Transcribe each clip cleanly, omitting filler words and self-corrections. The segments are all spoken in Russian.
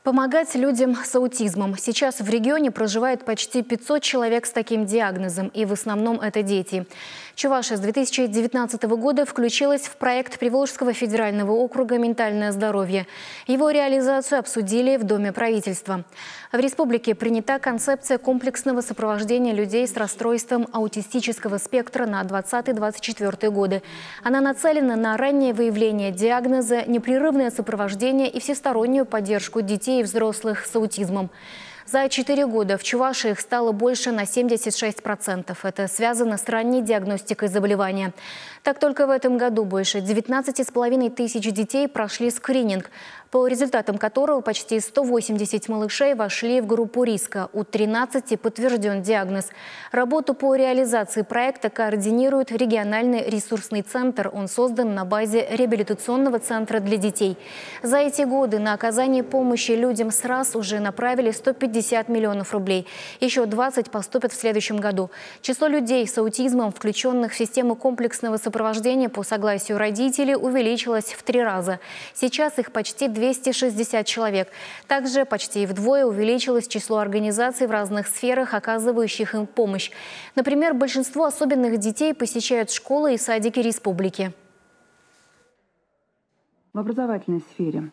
Помогать людям с аутизмом. Сейчас в регионе проживает почти 500 человек с таким диагнозом, и в основном это дети. Чувашия с 2019 года включилась в проект Приволжского федерального округа «Ментальное здоровье». Его реализацию обсудили в Доме правительства. В республике принята концепция комплексного сопровождения людей с расстройством аутистического спектра на 2020-2024 годы. Она нацелена на раннее выявление диагноза, непрерывное сопровождение и всестороннюю поддержку детей и взрослых с аутизмом. За 4 года в Чувашии их стало больше на 76%. Это связано с ранней диагностикой заболевания. Так, только в этом году больше 19,5 тысяч детей прошли скрининг, по результатам которого почти 180 малышей вошли в группу риска. У 13 подтвержден диагноз. Работу по реализации проекта координирует региональный ресурсный центр. Он создан на базе реабилитационного центра для детей. За эти годы на оказание помощи людям с РАС уже направили 150 миллионов рублей. Еще 20 поступят в следующем году. Число людей с аутизмом, включенных в систему комплексного сопровождения по согласию родителей, увеличилось в 3 раза. Сейчас их почти 260 человек. Также почти вдвое увеличилось число организаций в разных сферах, оказывающих им помощь. Например, большинство особенных детей посещают школы и садики республики. В образовательной сфере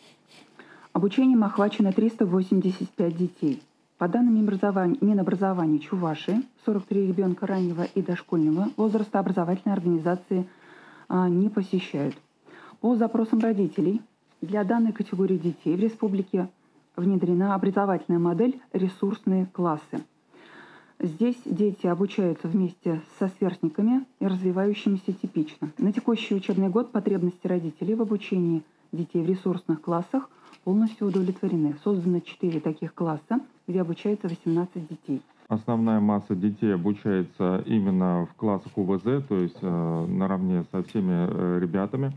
обучением охвачено 385 детей. По данным Минобразования Чувашии, 43 ребенка раннего и дошкольного возраста образовательные организации не посещают. По запросам родителей для данной категории детей в республике внедрена образовательная модель «Ресурсные классы». Здесь дети обучаются вместе со сверстниками и развивающимися типично. На текущий учебный год потребности родителей в обучении детей в ресурсных классах полностью удовлетворены. Создано 4 таких класса, где обучается 18 детей. Основная масса детей обучается именно в классах УВЗ, то есть наравне со всеми ребятами.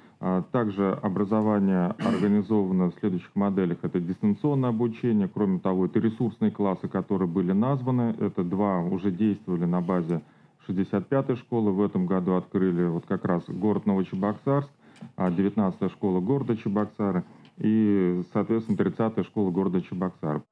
Также образование организовано в следующих моделях. Это дистанционное обучение. Кроме того, это ресурсные классы, которые были названы. Это 2 уже действовали на базе 65-й школы. В этом году открыли вот как раз город Новочебоксарск, 19-я школа города Чебоксары и, соответственно, 30-я школа города Чебоксары.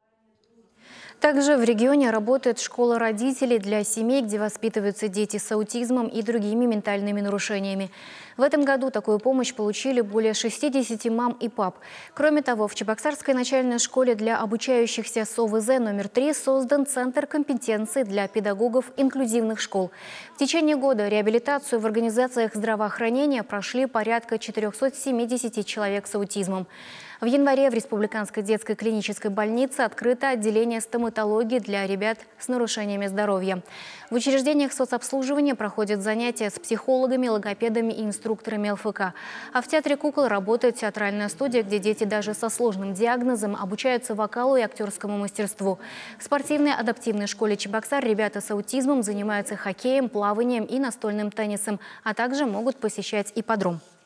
Также в регионе работает школа родителей для семей, где воспитываются дети с аутизмом и другими ментальными нарушениями. В этом году такую помощь получили более 60 мам и пап. Кроме того, в Чебоксарской начальной школе для обучающихся с ОВЗ номер 3 создан Центр компетенции для педагогов инклюзивных школ. В течение года реабилитацию в организациях здравоохранения прошли порядка 470 человек с аутизмом. В январе в Республиканской детской клинической больнице открыто отделение стоматологии для ребят с нарушениями здоровья. В учреждениях соцобслуживания проходят занятия с психологами, логопедами и инструкторами ЛФК. А в Театре кукол работает театральная студия, где дети даже со сложным диагнозом обучаются вокалу и актерскому мастерству. В спортивной адаптивной школе Чебоксар ребята с аутизмом занимаются хоккеем, плаванием и настольным теннисом, а также могут посещать ипподром.